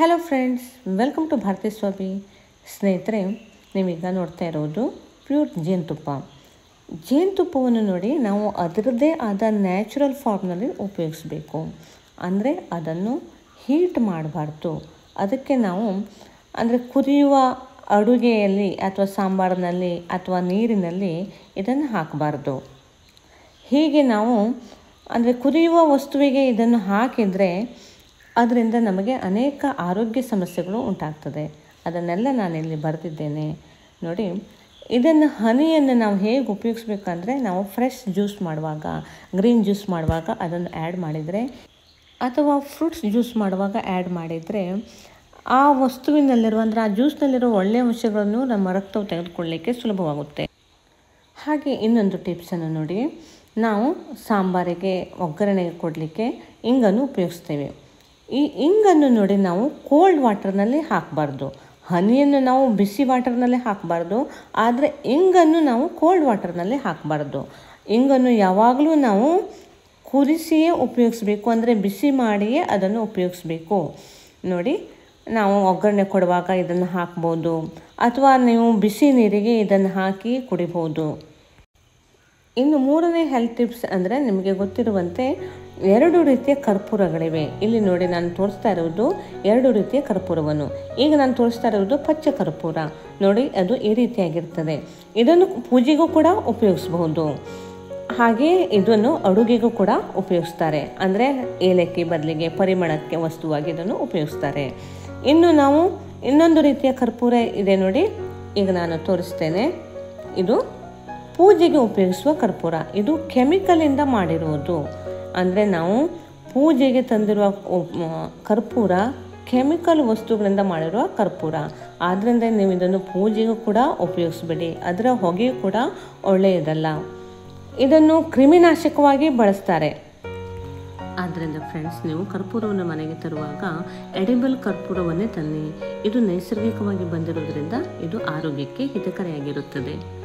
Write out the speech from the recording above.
Hello friends, welcome to Bharati Swami. ಸ್ನೇಹಿತರೆ, ನೀವೀಗ ನೋಡ್ತಾ ಇರೋದು ಪ್ಯೂರ್ ಜೇನುತುಪ್ಪ. ಜೇನುತುಪ್ಪವನ್ನು ನೋಡಿ ನಾವು ಅದರದ್ದೇ ಆದ ನ್ಯಾಚುರಲ್ ಫಾರ್ಮ್ನಲ್ಲಿ ಉಪಯೋಗಿಸ್ಬೇಕು. ಅಂದರೆ ಅದನ್ನು ಹೀಟ್ ಮಾಡಬಾರ್ದು. ಅದಕ್ಕೆ ನಾವು ಕುದಿಯುವ ಅಡುಗೆಯಲ್ಲಿ ಅಥವಾ ಸಾಂಬಾರಿನಲ್ಲಿ ಅಥವಾ ನೀರಿನಲ್ಲಿ ಇದನ್ನು ಹಾಕಬಾರ್ದು. ಹೀಗೆ ನಾವು ಕುದಿಯುವ ವಸ್ತುವಿಗೆ ಇದನ್ನು ಹಾಕಿದರೆ ಅದರಿಂದ ನಮಗೆ ಅನೇಕ ಆರೋಗ್ಯ ಸಮಸ್ಯೆಗಳು ಉಂಟಾಗ್ತದೆ. ಅದನ್ನೆಲ್ಲ ನಾನಿಲ್ಲಿ ಬರೆದಿದ್ದೇನೆ ನೋಡಿ. ಇದನ್ನು ಹನಿಯನ್ನು ನಾವು ಹೇಗೆ ಉಪಯೋಗಿಸ್ಬೇಕಂದ್ರೆ, ನಾವು ಫ್ರೆಶ್ ಜ್ಯೂಸ್ ಮಾಡುವಾಗ, ಗ್ರೀನ್ ಜ್ಯೂಸ್ ಮಾಡುವಾಗ ಅದನ್ನು ಆ್ಯಡ್ ಮಾಡಿದರೆ ಅಥವಾ ಫ್ರೂಟ್ಸ್ ಜ್ಯೂಸ್ ಮಾಡುವಾಗ ಆ್ಯಡ್ ಮಾಡಿದರೆ ಆ ವಸ್ತುವಿನಲ್ಲಿರುವ ಆ ಜ್ಯೂಸ್ನಲ್ಲಿರೋ ಒಳ್ಳೆಯ ಅಂಶಗಳನ್ನು ನಮ್ಮ ರಕ್ತವು ತೆಗೆದುಕೊಳ್ಳಲಿಕ್ಕೆ ಸುಲಭವಾಗುತ್ತೆ. ಹಾಗೆ ಇನ್ನೊಂದು ಟಿಪ್ಸನ್ನು ನೋಡಿ, ನಾವು ಸಾಂಬಾರಿಗೆ ಒಗ್ಗರಣೆಗೆ ಕೊಡಲಿಕ್ಕೆ ಇಂಗನ್ನು ಉಪಯೋಗಿಸ್ತೇವೆ. ಈ ಇಂಗನ್ನು ನೋಡಿ ನಾವು ಕೋಲ್ಡ್ ವಾಟರ್ನಲ್ಲಿ ಹಾಕಬಾರ್ದು. ಹನಿಯನ್ನು ನಾವು ಬಿಸಿ ವಾಟರ್ನಲ್ಲಿ ಹಾಕಬಾರ್ದು, ಆದರೆ ಇಂಗನ್ನು ನಾವು ಕೋಲ್ಡ್ ವಾಟರ್ನಲ್ಲಿ ಹಾಕಬಾರ್ದು. ಇಂಗನ್ನು ಯಾವಾಗಲೂ ನಾವು ಕುದಿಸಿಯೇ ಉಪಯೋಗಿಸ್ಬೇಕು, ಅಂದರೆ ಬಿಸಿ ಮಾಡಿಯೇ ಅದನ್ನು ಉಪಯೋಗಿಸ್ಬೇಕು. ನೋಡಿ, ನಾವು ಒಗ್ಗರಣೆ ಕೊಡುವಾಗ ಇದನ್ನು ಹಾಕ್ಬೋದು, ಅಥವಾ ನೀವು ಬಿಸಿ ನೀರಿಗೆ ಇದನ್ನು ಹಾಕಿ ಕುಡಿಬೋದು. ಇನ್ನು ಮೂರನೇ ಹೆಲ್ತ್ ಟಿಪ್ಸ್ ಅಂದರೆ, ನಿಮಗೆ ಗೊತ್ತಿರುವಂತೆ 2 ರೀತಿಯ ಕರ್ಪೂರಗಳಿವೆ. ಇಲ್ಲಿ ನೋಡಿ, ನಾನು ತೋರಿಸ್ತಾ ಇರೋದು 2 ರೀತಿಯ ಕರ್ಪೂರವನ್ನು. ಈಗ ನಾನು ತೋರಿಸ್ತಾ ಇರೋದು ಪಚ್ಚ ಕರ್ಪೂರ. ನೋಡಿ, ಅದು ಈ ರೀತಿಯಾಗಿರ್ತದೆ. ಇದನ್ನು ಪೂಜೆಗೂ ಕೂಡ ಉಪಯೋಗಿಸಬಹುದು. ಹಾಗೆಯೇ ಇದನ್ನು ಅಡುಗೆಗೂ ಕೂಡ ಉಪಯೋಗಿಸ್ತಾರೆ. ಅಂದರೆ ಏಲಕ್ಕಿ ಬದಲಿಗೆ ಪರಿಮಳಕ್ಕೆ ವಸ್ತುವಾಗಿ ಇದನ್ನು ಉಪಯೋಗಿಸ್ತಾರೆ. ಇನ್ನು ನಾವು ಇನ್ನೊಂದು ರೀತಿಯ ಕರ್ಪೂರ ಇದೆ ನೋಡಿ, ಈಗ ನಾನು ತೋರಿಸ್ತೇನೆ. ಇದು ಪೂಜೆಗೆ ಉಪಯೋಗಿಸುವ ಕರ್ಪೂರ. ಇದು ಕೆಮಿಕಲಿಂದ ಮಾಡಿರುವುದು. ಅಂದರೆ ನಾವು ಪೂಜೆಗೆ ತಂದಿರುವ ಕರ್ಪೂರ ಕೆಮಿಕಲ್ ವಸ್ತುಗಳಿಂದ ಮಾಡಿರುವ ಕರ್ಪೂರ. ಆದ್ದರಿಂದ ನೀವು ಇದನ್ನು ಪೂಜೆಗೂ ಕೂಡ ಉಪಯೋಗಿಸಬೇಡಿ. ಅದರ ಹೊಗೆಯೂ ಕೂಡ ಒಳ್ಳೆಯದಲ್ಲ. ಇದನ್ನು ಕ್ರಿಮಿನಾಶಕವಾಗಿ ಬಳಸ್ತಾರೆ. ಆದ್ದರಿಂದ ಫ್ರೆಂಡ್ಸ್, ನೀವು ಕರ್ಪೂರವನ್ನು ಮನೆಗೆ ತರುವಾಗ ಎಡಿಬಲ್ ಕರ್ಪೂರವನ್ನೇ ತನ್ನಿ. ಇದು ನೈಸರ್ಗಿಕವಾಗಿ ಬಂದಿರೋದ್ರಿಂದ ಇದು ಆರೋಗ್ಯಕ್ಕೆ ಹಿತಕರವಾಗಿರುತ್ತದೆ.